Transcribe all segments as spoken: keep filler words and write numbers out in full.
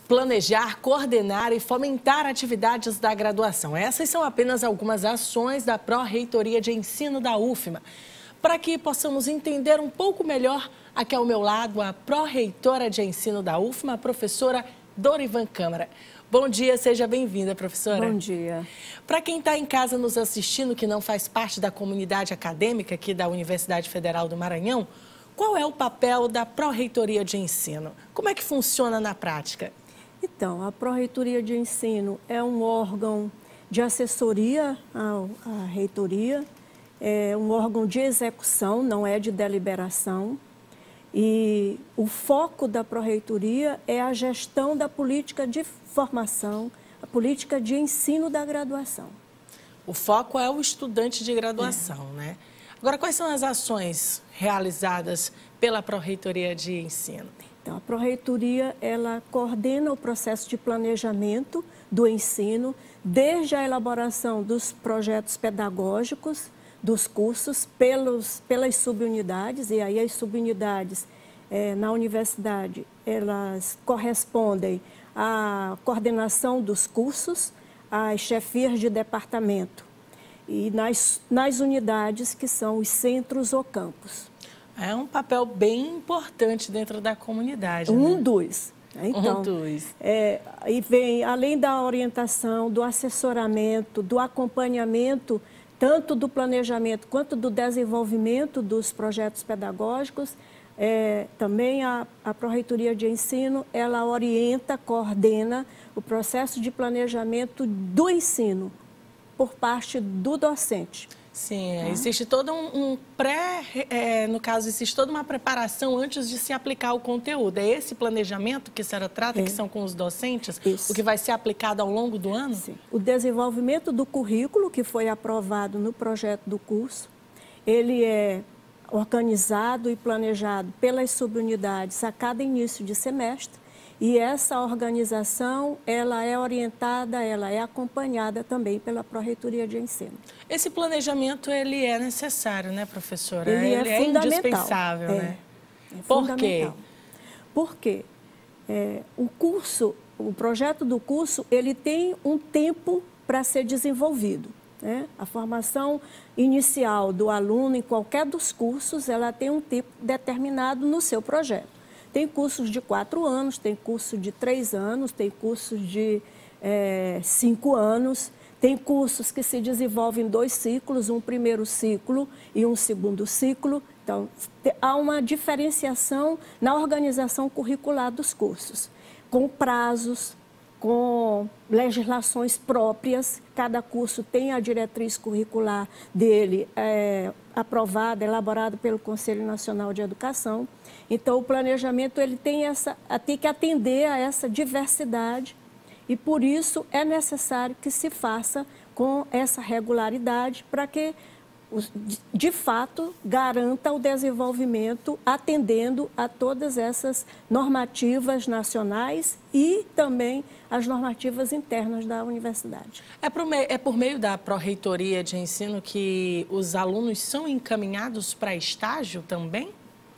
planejar, coordenar e fomentar atividades da graduação. Essas são apenas algumas ações da Pró-Reitoria de Ensino da U F M A. Para que possamos entender um pouco melhor, aqui ao meu lado, a Pró-Reitora de Ensino da U F M A, a professora Dorivan Câmara. Bom dia, seja bem-vinda, professora. Bom dia. Para quem está em casa nos assistindo, que não faz parte da comunidade acadêmica aqui da Universidade Federal do Maranhão, qual é o papel da Pró-Reitoria de Ensino? Como é que funciona na prática? Então, a Pró-Reitoria de Ensino é um órgão de assessoria à, à reitoria, é um órgão de execução, não é de deliberação. E o foco da Pró-Reitoria é a gestão da política de formação, a política de ensino da graduação. O foco é o estudante de graduação, é. né? Agora, quais são as ações realizadas pela Pró-Reitoria de Ensino? Então, a Pró-Reitoria, ela coordena o processo de planejamento do ensino, desde a elaboração dos projetos pedagógicos, dos cursos, pelos, pelas subunidades, e aí as subunidades eh, na universidade, elas correspondem à coordenação dos cursos, às chefias de departamento, e nas, nas unidades que são os centros ou campos. É um papel bem importante dentro da comunidade. Um né? dos. Então, um dos. É, e vem, além da orientação, do assessoramento, do acompanhamento, tanto do planejamento quanto do desenvolvimento dos projetos pedagógicos, é, também a, a Pró-Reitoria de Ensino, ela orienta, coordena o processo de planejamento do ensino por parte do docente. Sim, ah. existe todo um, um pré, é, no caso, existe toda uma preparação antes de se aplicar o conteúdo. É esse planejamento que a senhora trata, é. que são com os docentes, Isso. o que vai ser aplicado ao longo do ano? Sim. O desenvolvimento do currículo, que foi aprovado no projeto do curso, ele é organizado e planejado pelas subunidades a cada início de semestre. E essa organização, ela é orientada, ela é acompanhada também pela Pró-Reitoria de Ensino. Esse planejamento, ele é necessário, né, professora? Ele, ele é, é indispensável, é, né? É Por quê? Porque é, o curso, o projeto do curso, ele tem um tempo para ser desenvolvido. Né? A formação inicial do aluno em qualquer dos cursos, ela tem um tempo determinado no seu projeto. Tem cursos de quatro anos, tem curso de três anos, tem cursos de é, cinco anos, tem cursos que se desenvolvem em dois ciclos, um primeiro ciclo e um segundo ciclo. Então, há uma diferenciação na organização curricular dos cursos, com prazos, com legislações próprias. Cada curso tem a diretriz curricular dele é, aprovada, elaborada pelo Conselho Nacional de Educação. Então, o planejamento ele tem, essa, tem que atender a essa diversidade e, por isso, é necessário que se faça com essa regularidade para que, de fato, garanta o desenvolvimento atendendo a todas essas normativas nacionais e também as normativas internas da universidade. É por meio, é por meio da Pró-Reitoria de Ensino que os alunos são encaminhados para estágio também?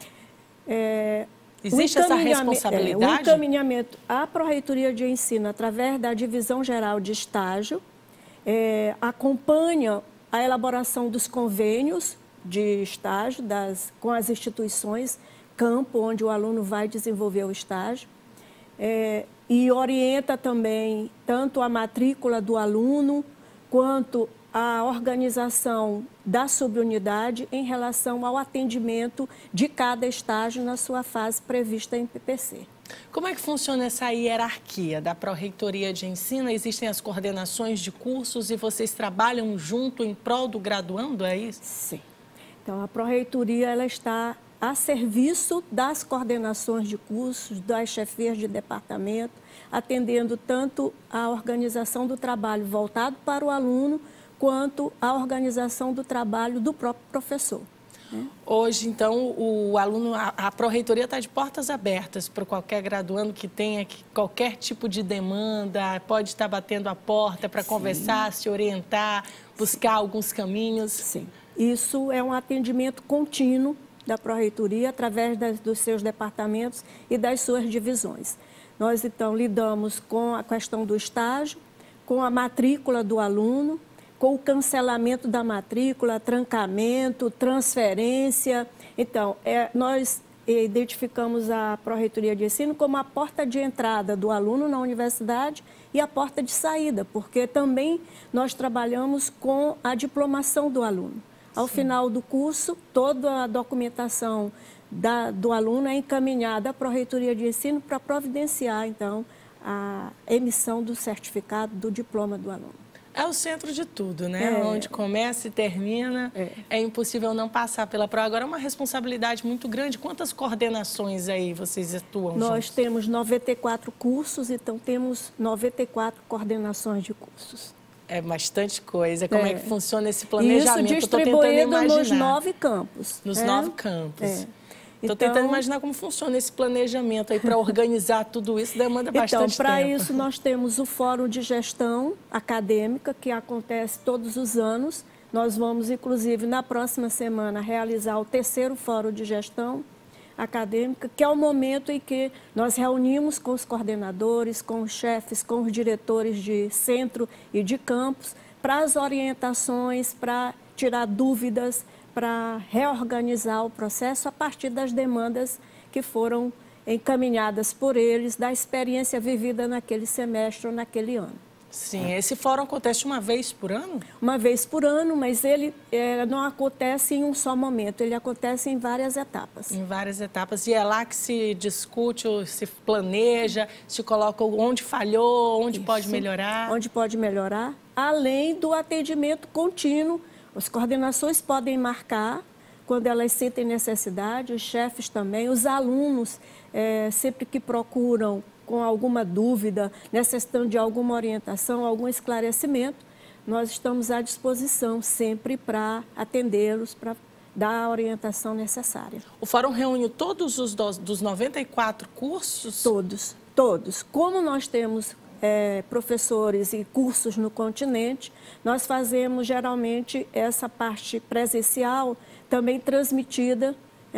É, Existe essa responsabilidade? É, o encaminhamento à Pró-Reitoria de Ensino, através da Divisão Geral de Estágio, é, acompanha a elaboração dos convênios de estágio das, com as instituições, campo onde o aluno vai desenvolver o estágio, é, e orienta também tanto a matrícula do aluno quanto a organização da subunidade em relação ao atendimento de cada estágio na sua fase prevista em P P C. Como é que funciona essa hierarquia da Pró-Reitoria de Ensino? Existem as coordenações de cursos e vocês trabalham junto em prol do graduando, é isso? Sim. Então, a Pró-Reitoria ela está a serviço das coordenações de cursos, das chefias de departamento, atendendo tanto a organização do trabalho voltado para o aluno, quanto a organização do trabalho do próprio professor. Hoje, então, o aluno, a, a Pró-Reitoria está de portas abertas para qualquer graduando que tenha qualquer tipo de demanda, pode estar batendo a porta para conversar, se orientar, buscar Sim. alguns caminhos. Sim, isso é um atendimento contínuo da Pró-Reitoria através das, dos seus departamentos e das suas divisões. Nós, então, lidamos com a questão do estágio, com a matrícula do aluno, com o cancelamento da matrícula, trancamento, transferência. Então, é, nós identificamos a Pró-Reitoria de Ensino como a porta de entrada do aluno na universidade e a porta de saída, porque também nós trabalhamos com a diplomação do aluno. Ao Sim. final do curso, toda a documentação da, do aluno é encaminhada à Pró-Reitoria de Ensino para providenciar, então, a emissão do certificado do diploma do aluno. É o centro de tudo, né? É. Onde começa e termina, é. é impossível não passar pela prova. Agora, é uma responsabilidade muito grande. Quantas coordenações aí vocês atuam? Nós juntos? temos noventa e quatro cursos, então temos noventa e quatro coordenações de cursos. É bastante coisa. Como é, é que funciona esse planejamento? Isso distribuído nos nove campos. Nos é? nove campos. É. Estou então, tentando imaginar como funciona esse planejamento aí para organizar tudo isso, demanda bastante então, tempo. Então, para isso, nós temos o Fórum de Gestão Acadêmica, que acontece todos os anos. Nós vamos, inclusive, na próxima semana, realizar o terceiro Fórum de Gestão Acadêmica, que é o momento em que nós reunimos com os coordenadores, com os chefes, com os diretores de centro e de campus, para as orientações, para tirar dúvidas, para reorganizar o processo a partir das demandas que foram encaminhadas por eles, da experiência vivida naquele semestre ou naquele ano. Sim, esse fórum acontece uma vez por ano? Uma vez por ano, mas ele é, não acontece em um só momento, ele acontece em várias etapas. Em várias etapas, e é lá que se discute, se planeja, se coloca onde falhou, onde Isso. pode melhorar. Onde pode melhorar, além do atendimento contínuo. As coordenações podem marcar quando elas sentem necessidade, os chefes também, os alunos, é, sempre que procuram com alguma dúvida, necessitando de alguma orientação, algum esclarecimento, nós estamos à disposição sempre para atendê-los, para dar a orientação necessária. O Fórum reúne todos os dos, dos noventa e quatro cursos? Todos, todos. Como nós temos É, professores e cursos no continente, nós fazemos geralmente essa parte presencial também transmitida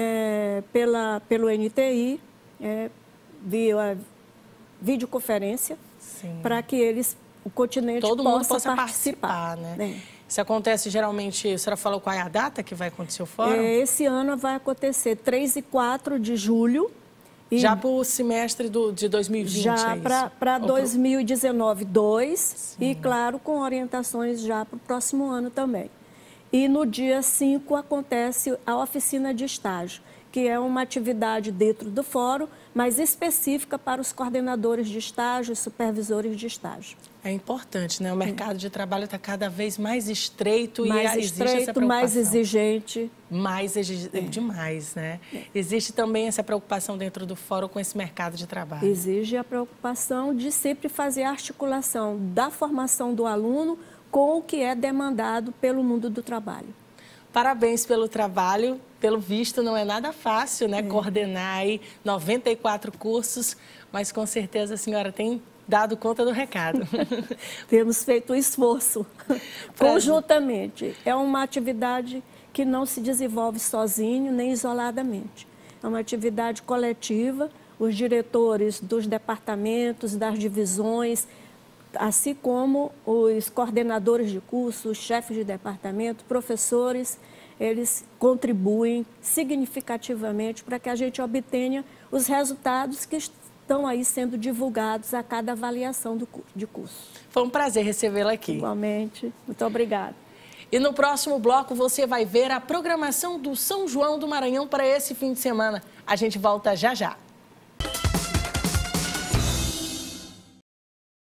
é, pela, pelo N T I, é, via videoconferência, para que eles, o continente Todo possa, mundo possa participar. participar, né? É. Isso acontece geralmente, a senhora falou qual é a data que vai acontecer o fórum? É, esse ano vai acontecer três e quatro de julho. E já para o semestre do, de dois mil e vinte, já é para dois mil e dezenove, dois, Sim. e, claro, com orientações já para o próximo ano também. E no dia cinco acontece a oficina de estágio, que é uma atividade dentro do fórum, mas específica para os coordenadores de estágio e supervisores de estágio. É importante, né? O mercado é. de trabalho está cada vez mais estreito mais e estreito, existe essa preocupação. Mais exigente. Mais exigente, é. demais, né? É. Existe também essa preocupação dentro do fórum com esse mercado de trabalho. Exige a preocupação de sempre fazer a articulação da formação do aluno com o que é demandado pelo mundo do trabalho. Parabéns pelo trabalho, pelo visto não é nada fácil, né? É. Coordenar aí noventa e quatro cursos, mas com certeza a senhora tem dado conta do recado. Temos feito um esforço conjuntamente. É uma atividade que não se desenvolve sozinho nem isoladamente. É uma atividade coletiva, os diretores dos departamentos, das divisões, assim como os coordenadores de curso, os chefes de departamento, professores, eles contribuem significativamente para que a gente obtenha os resultados que estão aí sendo divulgados a cada avaliação do curso, de curso. Foi um prazer recebê-la aqui. Igualmente. Muito obrigada. E no próximo bloco você vai ver a programação do São João do Maranhão para esse fim de semana. A gente volta já já.